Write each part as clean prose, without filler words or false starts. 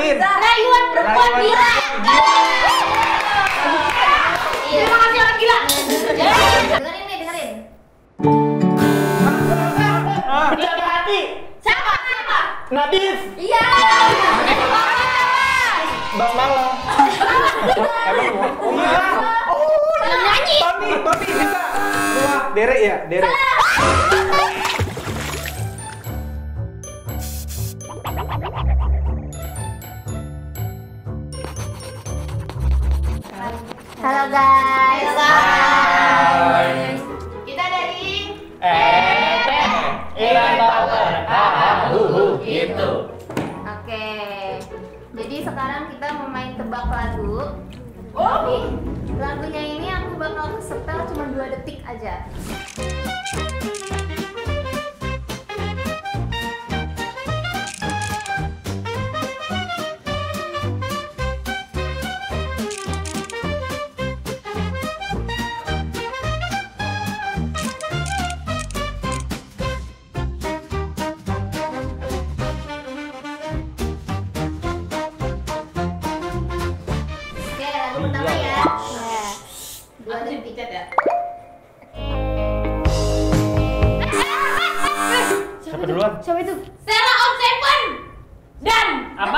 Nadine. Rayuan perempuan gila. Terima kasih orang gila. Dengerin nih, dengerin. Dia ada hati. Siapa? Nadif. Iya. Basmala. Emang oh iya. Yang nyanyi. Tony bisa. Wah, Derek ya, Derek. Halo guys. Hai. Kita dari Ilan Power. Gitu. Oke. Jadi sekarang kita mau main tebak lagu. Tapi lagunya ini aku bakal setel cuma 2 detik aja. Oke, lagu pertama ya. 2 detik ya. Siapa duluan? Siapa itu? Stella on Seven dan Apa?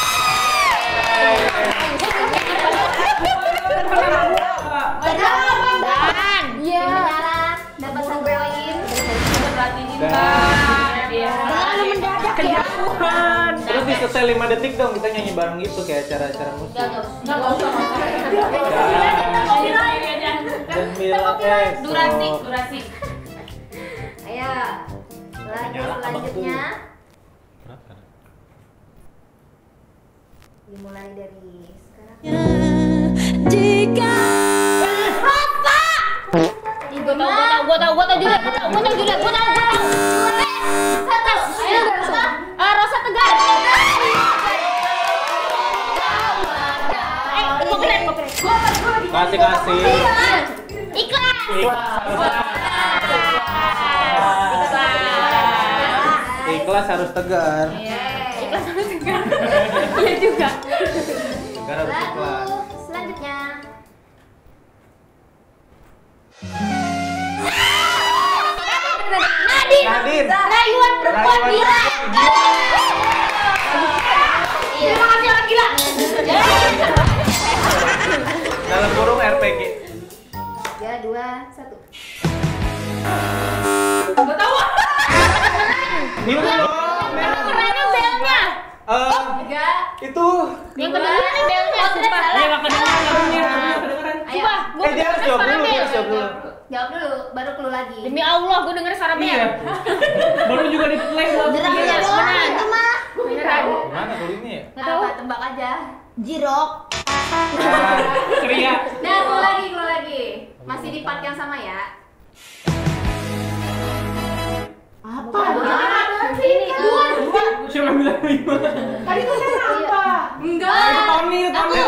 Dan iya. Dapat 1 poin. Berarti cinta. Iya. Terlalu mendadak ya. Terus disetel 5 detik dong, kita nyanyi bareng gitu kayak acara-acara musik. Enggak usah. Dan bilang Durasi. Ayo. Lagu selanjutnya dimulai dari sekarang. Jika Gua tahu juga. Ayo, Rosa Tegar. Kasih. Ikhlas. Ikhlas harus tegar. Ikhlas harus tegar. Iya juga. Tegar harus Lagu ikhlas. selanjutnya. Nadine. Rayuan perempuan gila. Terima kasih orang gila. Dalam kurung RPG. 3, 2, 1. Gua tahu. Mana belnya? Enggak. Itu. Yang kedengeran belnya. Sumpah. Enggak kedengeran. Ayo. Dia harus jawab dulu. Jawab dulu, baru clue lagi. Demi Allah, gue denger suara bel. Baru juga di play lagu. Beneran itu mah. Beneran. Mana kalau ini ya? Nggak tahu, tebak aja. Jirok. Ceria. Nah, clue lagi. Masih di part yang sama ya. Apa? Ini. Siapa bilang 5? Tadi tuh saya apa? Enggak. Tony.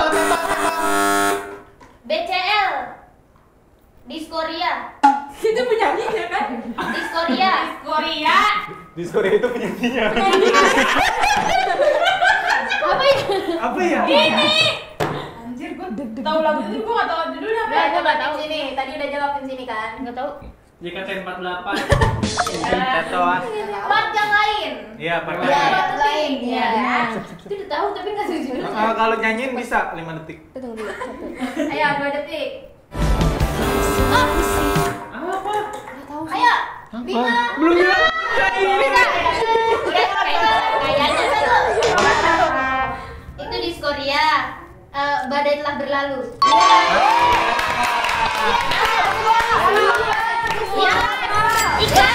BCL. Diskoria. Itu penyanyinya kan? Diskoria. Korea. Di sore itu penyanyinya. Apa ya? Ini. Anjir, gue tahu lagu itu, gue gak tahu judulnya apa. Udah, coba tahu sini. Tadi udah jawabin sini kan? Nggak tahu. JKT48. Tatoan. Part yang lain. Iya, Ya, pakai. part lain. Ya. Itu udah tahu tapi nggak tahu judulnya. Kalau nyanyiin bisa 5 detik. Ayo, 2 detik. Apa? Ayo. 5. Belum bilang. Bisa. Udah kayaknya satu. Itu Diskoria. Badai telah berlalu. Ya. Ikhlas.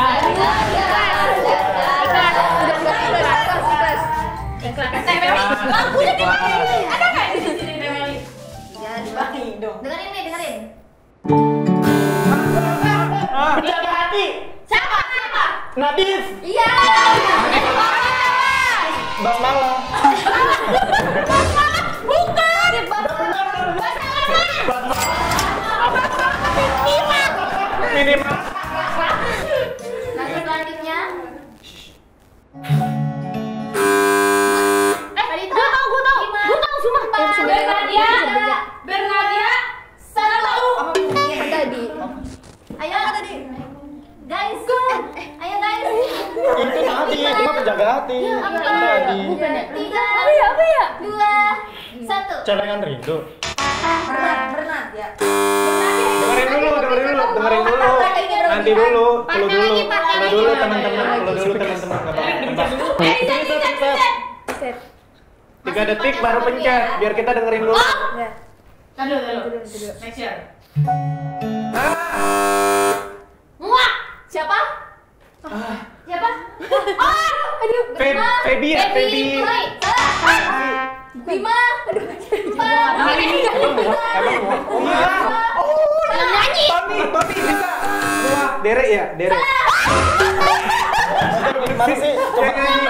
Lagunya Ada nggak di sini Remeli? Dengerin nih, dengerin. Dia ada hati. Siapa? Nadif. Iya. Basmala. Bukan. Minimal. Lagu selanjutnya. Tadi itu apa? hati, itu mah penjaga hati. Tadi. Bukan ya? 3, Apa ya? 2, 1. Celengan rindu. Berenang ya. Dengerin dulu. Nanti dulu, dulu teman-teman. Enggak apa-apa. 3 detik baru pencet, biar kita dengerin dulu. Aduh. Next year. Muak. Siapa? Siapa? Aduh. Feby ya, Feby. Bima. Aduh. Emang Nyanyi. Tony bisa. Muak, Derek ya, Derek. Gimana sih? Coba nyanyi.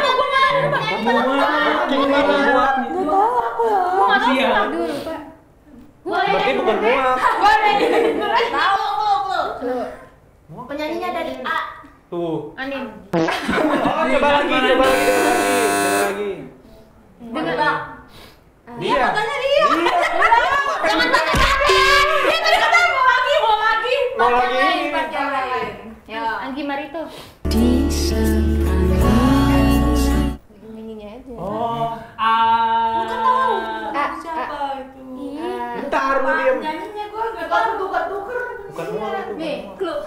Berarti bukan muak. Tahu aku. Penyanyinya dari A. Tuh. Anin. Oh, coba lagi. Dengar. Dia. Jangan pakai kaki. Dia tadi kata mau lagi. Mau lagi. Yang lain. Ya. Anggi Marito. Di seberang Nyanyinya aja. Oh, Bukan tahu. Siapa itu? bentar lu diam. Nyanyinya gue nggak tahu. Tuker. Bukan muak itu. Nih, clue.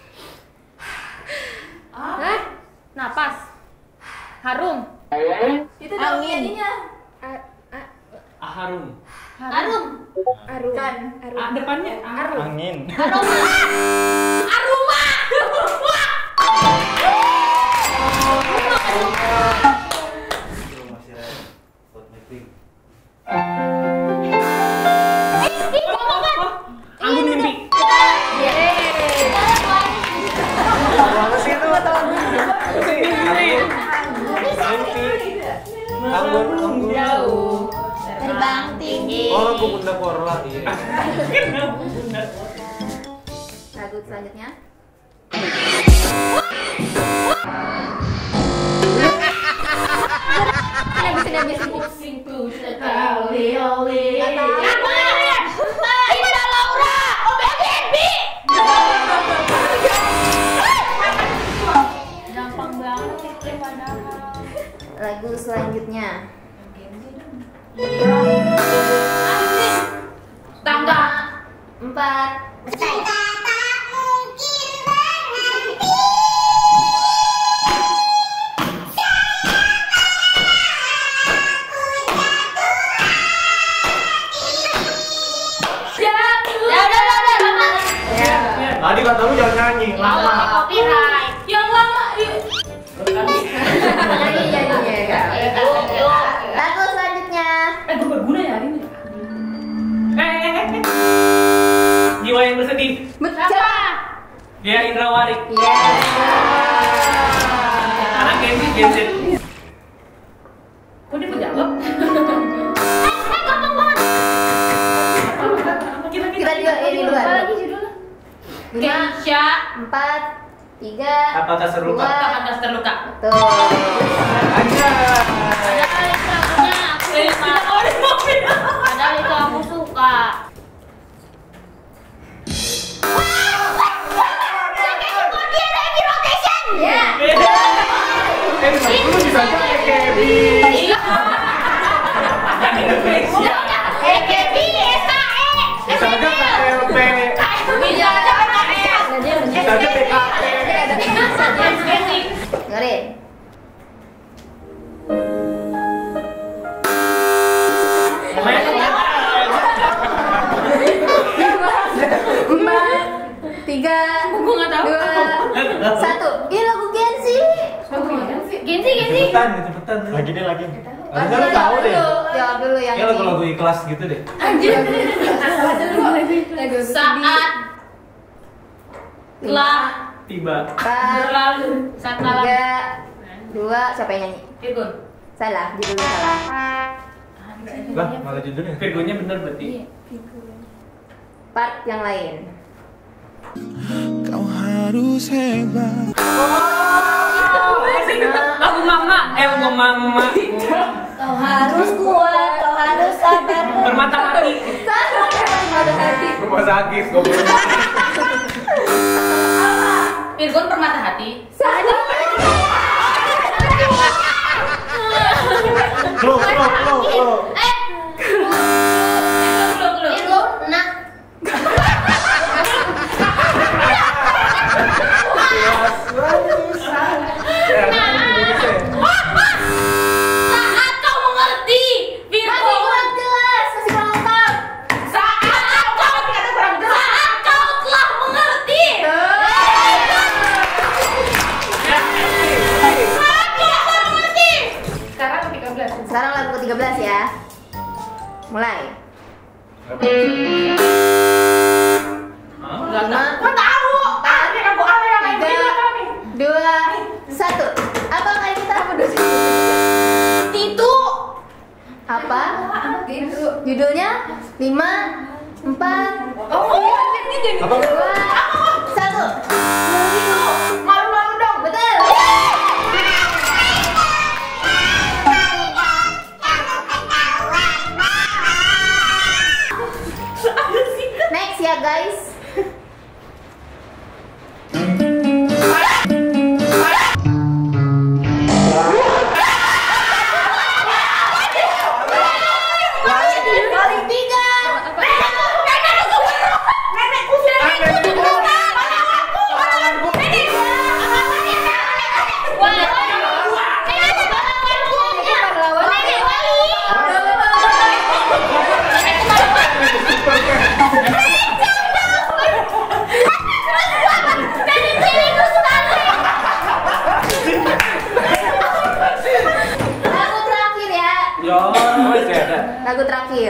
Hah? Napas. Harum. Itu dong nyanyinya. Harum. Harum. Kan. Depannya Angin. Aroma. Aroma. Anggun mimpi. Mana sih itu? Anggun Jauh. Terbang tinggi. Oh, lagu Bunda Korla iya. Lagu selanjutnya. Habis. Pusing tuh sekali. Apa? Ida Laura. Oh, baby. Gampang banget itu padahal. Lagu selanjutnya. Tangga. 4. Tadi kata lu jangan nyanyi, lama. Copyright. Yang lama. Lagu selanjutnya. Gue berguna ya hari ini. Jiwa yang bersedih. Siapa? Dia Indra Warik. Iya. Anak Gen Z. Kok dia menjawab? Gampang banget. Kita juga ini duluan. Apa lagi judulnya? 5, 4, 3. Apakah terluka? 2. Apakah terluka? Tuh. Aja. Padahal itu lagunya aku suka. Padahal itu aku suka. Ya. Lu bisa aja kayak Kebi. EKB, SAE. Bisa aja KLP. Bisa aja KLP. Bisa aja PKP. Dengerin. Tiga, Gue nggak tahu. 2, 1. Ini lagu Gensi. Gensi. Cepetan. Lagi deh lagi. Harusnya lu tahu deh. Jawab dulu yang Kayak ini. lagu-lagu ikhlas gitu deh. Saat telah Tiba. Berlalu. Saat malam. 3, 2, siapa yang nyanyi? Virgon. Salah, judulnya salah. Lah, malah judulnya. Virgonya bener berarti. Part yang lain. Kau harus hebat. Lagu mama. Lagu mama. Kau harus kuat, kau harus sabar. Permata hati. Rumah sakit, goblok. Virgon permata hati. Salah. 13 ya. Mulai. Gua tahu. Tadi aku ada yang main bola nih. 2, 1. Apa kali kita? Itu. Apa? Judulnya 5, 4, Oh, ini jadi. 2, 1. Itu. Malu-malu dong. Betul. Next ya guys. Kali 3. Lagu terakhir ya. Yo, masih ada. Lagu terakhir.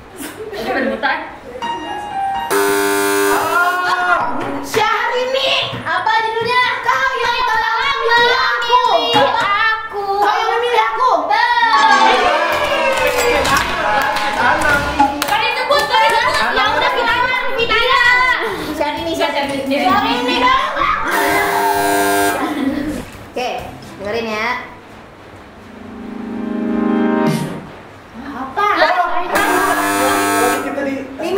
Syahrini. Apa judulnya? Kau yang telah memilih aku. Kau yang memilih aku. Kan disebut. Yang udah pindah. Syahrini. Syahrini dong. Oke, dengerin ya. Apa? 5, 4, 3, 2, 1.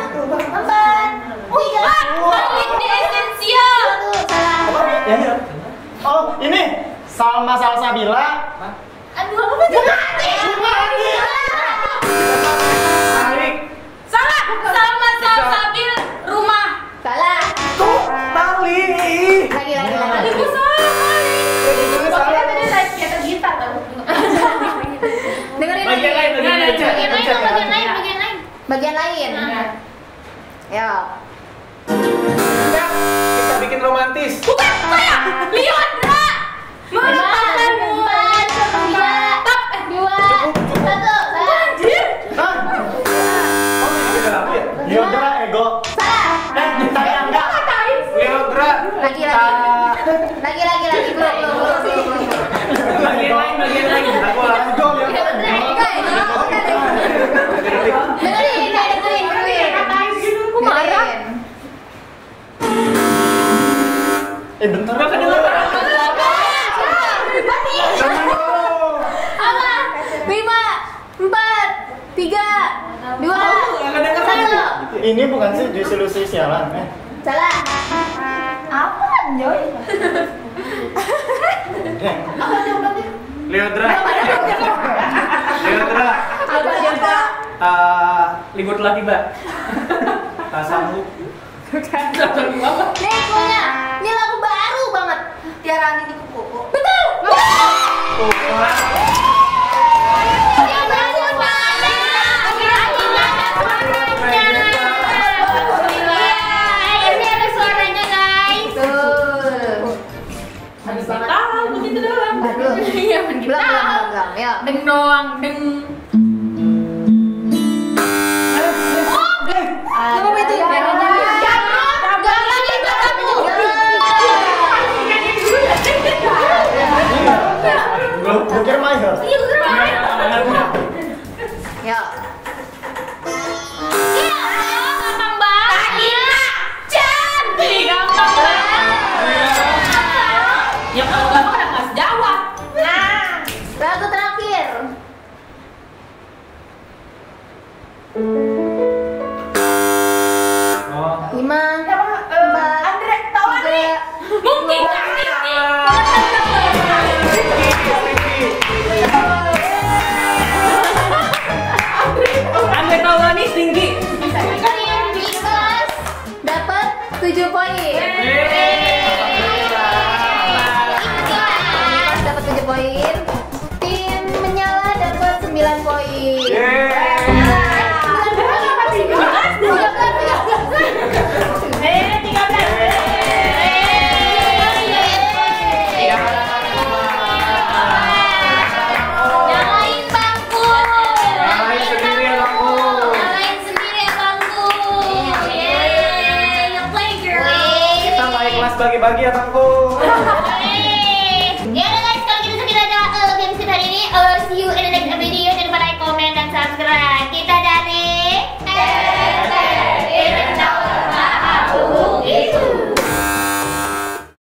Salah. Oh, ini Salma Salsabila. Aduh, apa tuh? Tarik. Salah. Sama Salsabil rumah. Salah. Tuh, tali. Lagi. Ibu salah. Pokoknya tadi saya kayak gitar tau. Dengerin Bagian lain, bagian lain. Bagian lain. Ya. Enggak, kita bikin romantis. Bukan saya. Liondra. Melupakanmu. 4, 3, 2, 1. Anjir. Hah? Oh, ini juga lagu ya? Liondra Ego. Salah. Saya enggak. Leodra. Lagi. Belum. Bagian lain. Aku Ego, Liondra. Bentar. Udah kedengeran. Apa? 5, 4, 3, 2, 1. Ini bukan sih disolusi sialan. Salah. Apa, Joy? Leodra. Leodra. Apa coba? Libur lagi, Mbak. Tak sanggup. Nih punya. Ini lagu baru banget. Tiara di kuku. Betul. Ini ada suaranya guys. Tahu begitu doang. Belum. Ya. Deng doang, deng. Apa itu? Bukir Mayor. Ya. Gampang banget. Cantik. Gampang banget. Ya kalau gampang udah nggak jawab. Lagu terakhir. Oh. 5, 4, Andre, tahu Andre? 3, Mungkin Ricky. lagi ya Tangko.